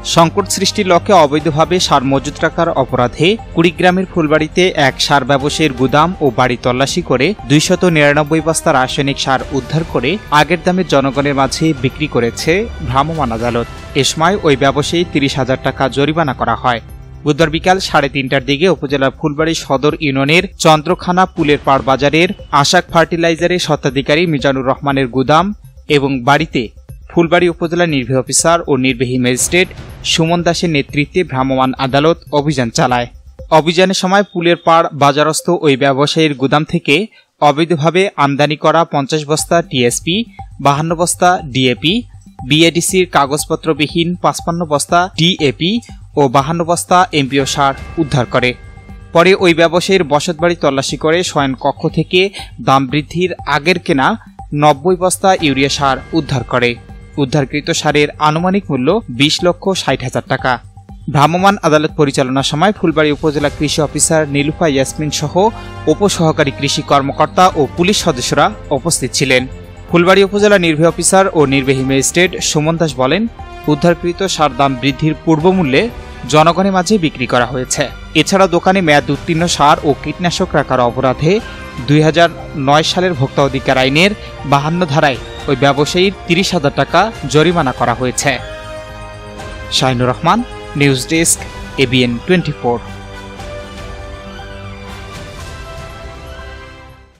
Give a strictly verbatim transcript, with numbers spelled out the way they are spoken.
সংকট সৃষ্টির লক্ষ্যে অবৈধভাবে সার মজুত রাখার অপরাধে কুড়িগ্রামের ফুলবাড়িতে এক সার ব্যবসায়ীর গুদাম ও বাড়ি তল্লাশি করে দুইশত নিরানব্বই বস্তা রাসায়নিক সার উদ্ধার করে আগের দামে জনগণের মাঝে বিক্রি করেছে ভ্রাম্যমাণ আদালত। এ সময় ওই ব্যবসায়ী তিরিশ হাজার টাকা জরিমানা করা হয়। বুধবার বিকাল সাড়ে তিনটার দিকে উপজেলার ফুলবাড়ী সদর ইউনিয়নের চন্দ্রখানা পুলের পাড় বাজারের আশাক ফার্টিলাইজারের স্বত্বাধিকারী মিজানুর রহমানের গুদাম এবং বাড়িতে ফুলবাড়ী উপজেলা নির্বাহী অফিসার ও নির্বাহী ম্যাজিস্ট্রেট সুমন দাসের নেতৃত্বে ভ্রাম্যমাণ আদালত অভিযান চালায়। অভিযানের সময় পুলের পাড় বাজারস্থ ওই ব্যবসায়ীর গুদাম থেকে অবৈধভাবে আমদানি করা পঞ্চাশ বস্তা টিএসপি, বাহান্ন বস্তা ডিএপি, বিএডিসির কাগজপত্রবিহীন পাঁচপান্ন বস্তা ডিএপি ও বাহান্ন বস্তা এমপিও সার উদ্ধার করে। পরে ওই ব্যবসায়ীর বসতবাড়ি তল্লাশি করে শয়ন কক্ষ থেকে দাম বৃদ্ধির আগের কেনা নব্বই বস্তা ইউরিয়া সার উদ্ধার করে। উদ্ধারকৃত সারের আনুমানিক মূল্য বিশ লক্ষ ষাট হাজার টাকা। ভ্রাম্যমাণ আদালত পরিচালনার সময় ফুলবাড়ী উপজেলা কৃষি অফিসার নীলুফা ইয়াসমিন সহ উপসহকারী কৃষি কর্মকর্তা ও পুলিশ সদস্যরা উপস্থিত ছিলেন। ফুলবাড়ী উপজেলা নির্বাহী অফিসার ও নির্বাহী ম্যাজিস্ট্রেট সুমন দাস বলেন, উদ্ধারকৃত সার দাম বৃদ্ধির পূর্বমূল্যে জনগণের মাঝে বিক্রি করা হয়েছে। এছাড়া দোকানে মেয়াদ উত্তীর্ণ সার ও কীটনাশক রাখার অপরাধে দুই হাজার নয় সালের ভোক্তা অধিকার আইনের বাহান্ন ধারায় ওই ব্যবসায়ীর তিরিশ হাজার টাকা জরিমানা করা হয়েছে। Shahinur Rahman, news desk, ABN twenty four.